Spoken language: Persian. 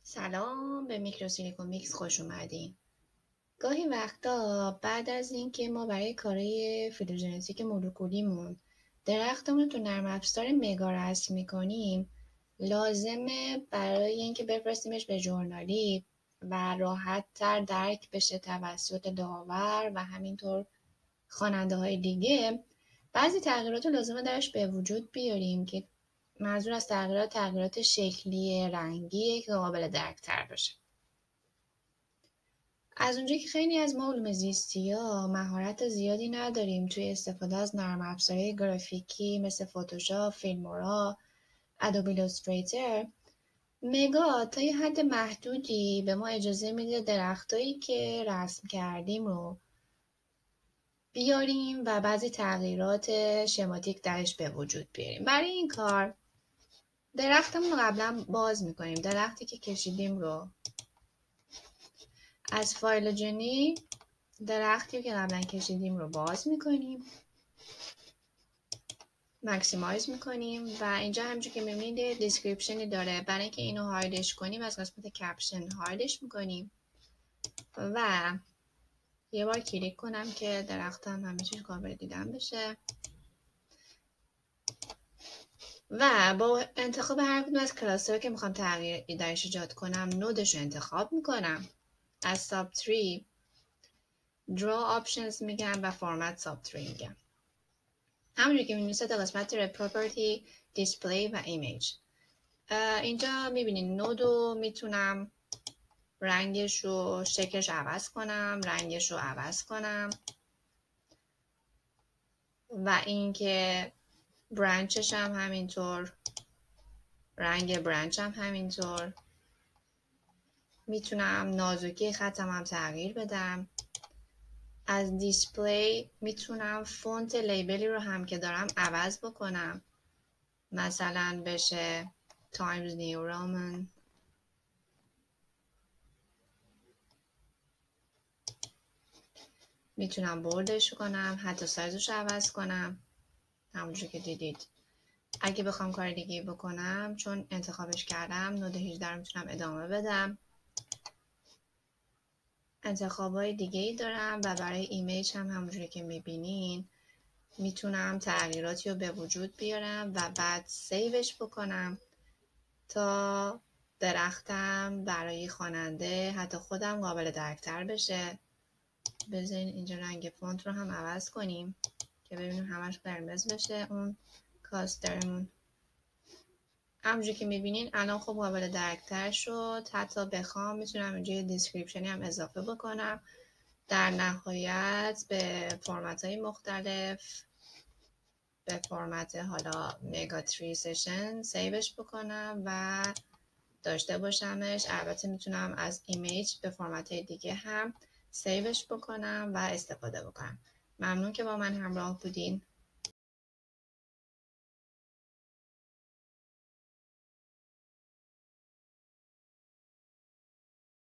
سلام به میکروسیلیکون میکس خوش اومدین. گاهی وقتا بعد از اینکه ما برای کارهای فیلوژنتیک مولکولیمون درختمون رو تو نرم افزار مگا رسم میکنیم، لازمه برای اینکه بفرستیمش به ژورنالی و راحت تر درک بشه توسط داور و همینطور خواننده های دیگه، بعضی تغییرات رو لازمه درش به وجود بیاریم که منظور از تغییرات شکلی رنگیه که قابل درک تر باشه. از اونجایی که خیلی از ما علوم زیستی‌ها مهارت زیادی نداریم توی استفاده از نرم افزارهای گرافیکی مثل فتوشاپ، فیلمورا، ادوبی ایلاستریتور، مگا تا یه حد محدودی به ما اجازه میده درختایی که رسم کردیم رو بیاریم و بعضی تغییرات شماتیک درش به وجود بیاریم. برای این کار درختمون رو قبلا باز میکنیم. درختی که کشیدیم رو از فایلوژنی درختی که قبلا کشیدیم رو باز میکنیم، مکسیمایز میکنیم و اینجا همونجور که میبینید دیسکریپشنی داره. برای اینکه اینو هایدش کنیم از قسمت کپشن هایدش میکنیم و یه بار کلیک کنم که درختم همه چیز قابل دیدن بشه و با انتخاب هر کدوم از کلاس‌ها که میخوام تغییر درش ایجاد کنم نودش رو انتخاب میکنم. از ساب تری draw options میگم و format sub tree میگم. همونجور که می‌بینید تا قسمت property display و image. اینجا میبینید نودو میتونم رنگش و شکلش عوض کنم، رنگش رو عوض کنم و اینکه برانچش هم همینطور، رنگ برانچ هم همینطور. میتونم نازکی خطم هم تغییر بدم. از دیسپلی میتونم فونت لیبلی رو هم که دارم عوض بکنم، مثلا بشه Times New Roman. میتونم بولدش کنم، حتی سایزش رو عوض کنم همونجور که دیدید. اگه بخوام کار دیگه بکنم چون انتخابش کردم نود 18 رو میتونم ادامه بدم. انتخابای دیگه ای دارم و برای ایمیج هم همونجوری که میبینین میتونم تغییراتی رو به وجود بیارم و بعد سیوش بکنم تا درختم برای خواننده حتی خودم قابل درکتر بشه. بذارین اینجا رنگ فونت رو هم عوض کنیم که ببینیم همش قرمز بشه اون کاسترمون. همونجوری که میبینین الان خب قابل درکتر شد. حتی بخوام میتونم اینجا یه دیسکریپشنی هم اضافه بکنم. در نهایت به فرمت های مختلف، به فرمت حالا مگا 3 سشن سیوش بکنم و داشته باشمش. البته میتونم از ایمیج به فرمت های دیگه هم سیوش بکنم و استفاده بکنم. ممنون که با من همراه بودین.